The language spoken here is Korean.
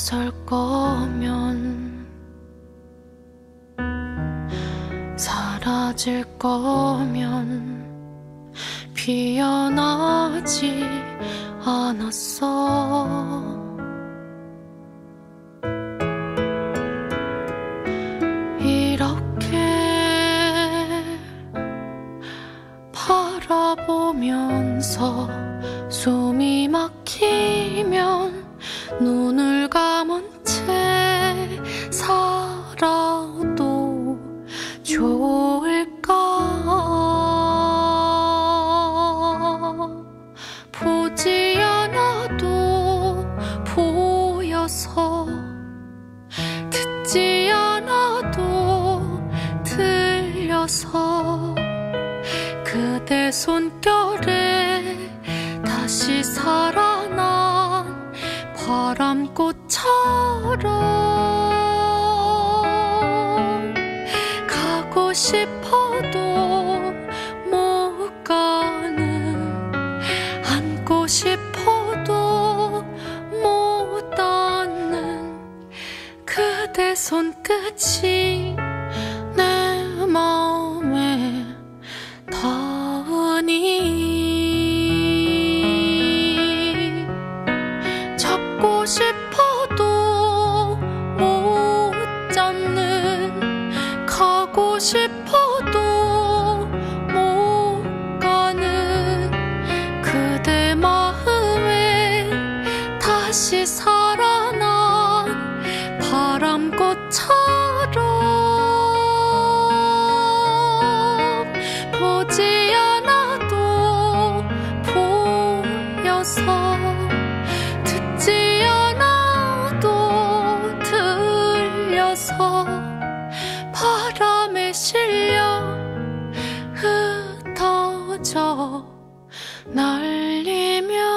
물러설 거면, 사라질 거면 피어나지 않았어. 이렇게 바라보면서 숨이 막히면 눈을 감은 채 살아도 좋을까? 보지 않아도 보여서, 듣지 않아도 들려서 그대 손결에 다시 살아난 바람꽃처럼 가고 싶어도 못 가는, 안고 싶어도 못 닿는 그대 손끝이 내 맘에 닿으니, 잡고 싶어도 못 잡는, 가고 싶어도 못 가는 그대 마음에 다시 살아난 바람꽃처럼 보지 않아도 보여서, 듣지 않아도 들려서 바람에 실려 흩어져 날리며